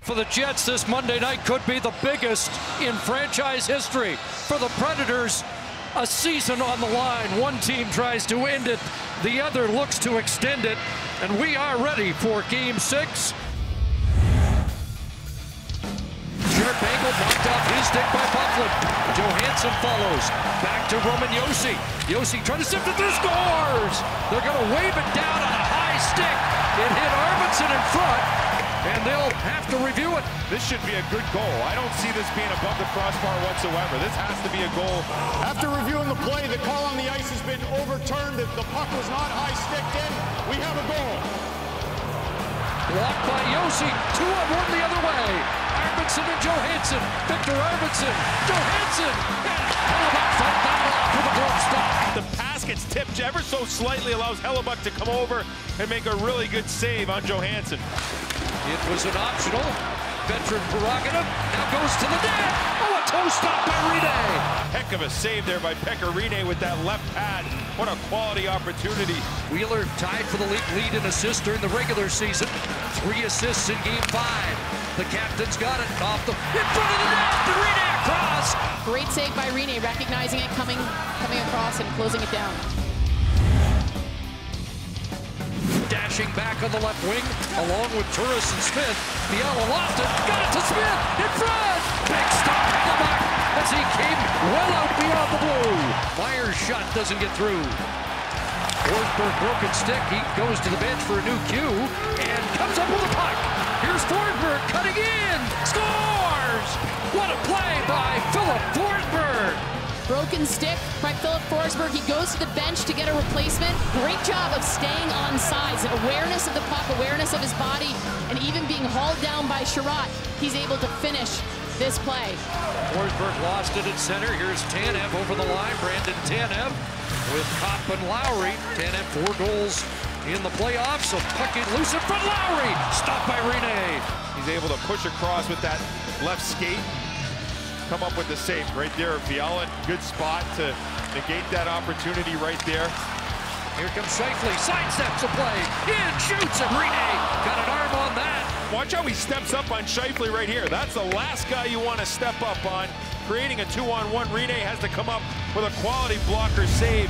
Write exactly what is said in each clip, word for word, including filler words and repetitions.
For the Jets, this Monday night could be the biggest in franchise history. For the Predators, a season on the line. One team tries to end it, the other looks to extend it, and we are ready for Game Six. Short angle knocked off his stick by Bufflin. Johansson follows. Back to Roman Josi. Josi trying to sift it through, scores! They're going to wave it down on a high stick. It hit Arvidsson in front, and they'll have to review it. This should be a good goal. I don't see this being above the crossbar whatsoever. This has to be a goal. After reviewing the play, the call on the ice has been overturned. The puck was not high-sticked in. We have a goal. Blocked by Josi. Two on one the other way. Arvidsson and Johansson. Victor Arvidsson. Johansson. And Hellebuyck fight that off with a glove stop. The pass gets tipped ever so slightly, allows Hellebuyck to come over and make a really good save on Johansson. It was an optional veteran prerogative. Now goes to the net. Oh, a toe stop by Rinne. Heck of a save there by Pekka Rinne with that left pad. What a quality opportunity. Wheeler tied for the league lead in assists during the regular season. Three assists in game five. The captain's got it off the in front of the net. Rinne across. Great save by Rinne, recognizing it coming, coming across and closing it down. Dashing back on the left wing, along with Turris and Smith. Fiala lost it, got it to Smith, in front! Big stop, Hellebuyck, as he came well out beyond the blue. Myers' shot doesn't get through. Forsberg broken stick, he goes to the bench for a new cue, and comes up with a puck. Here's Forsberg cutting in, scores! What a play by Filip Forsberg! Broken stick by Filip Forsberg. He goes to the bench to get a replacement. Great job of staying on sides. Awareness of the puck, awareness of his body, and even being hauled down by Sherratt, he's able to finish this play. Forsberg lost it at center. Here's Tanev over the line. Brandon Tanev with Kopp and Lowry. Tanev four goals in the playoffs. So pucking loose in front. Lowry stopped by Rinne. He's able to push across with that left skate. Come up with the save right there. Fiala, good spot to negate that opportunity right there. Here comes Scheifele, sidesteps the play, in, shoots, and Rinne got an arm on that. Watch how he steps up on Scheifele right here. That's the last guy you want to step up on. Creating a two-on-one, Rinne has to come up with a quality blocker save.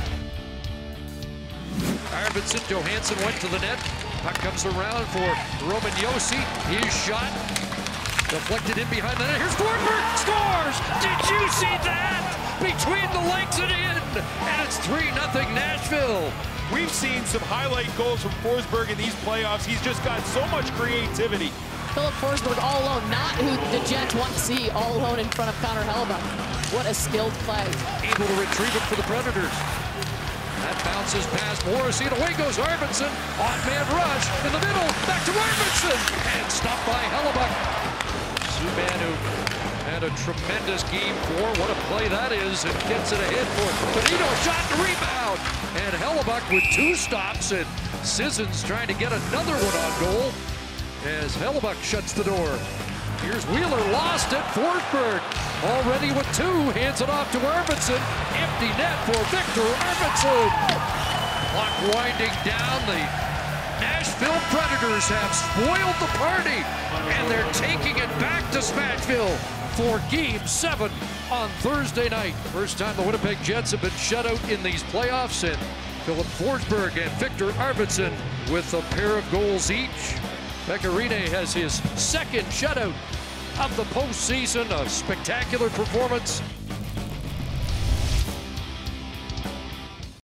Arvidsson, Johansson went to the net. Puck comes around for Roman Josi. His shot deflected in behind the net. Here's Forsberg, scores! Did you see that? Between the legs and in, and it's three nothing Nashville. We've seen some highlight goals from Forsberg in these playoffs. He's just got so much creativity. Filip Forsberg all alone, not who the Jets want to see all alone in front of Connor Hellebuyck. What a skilled play. Able to retrieve it for the Predators. That bounces past Morrissey, and away goes Arvidsson. On-man rush in the middle, back to Arvidsson, and stopped by Hellebuyck. Subban, who had a tremendous game four. What a play that is, and gets it ahead for Benito. Shot and rebound, and Hellebuyck with two stops, and Sissons trying to get another one on goal as Hellebuyck shuts the door. Here's Wheeler, lost it. Forsberg already with two, hands it off to Arvidsson. Empty net for Victor Arvidsson. Clock winding down. The Nashville Predators have spoiled the party, and they're taking it back to Smashville for Game seven on Thursday night. First time the Winnipeg Jets have been shut out in these playoffs, and Filip Forsberg and Victor Arvidsson with a pair of goals each. Pekka Rinne has his second shutout of the postseason, a spectacular performance.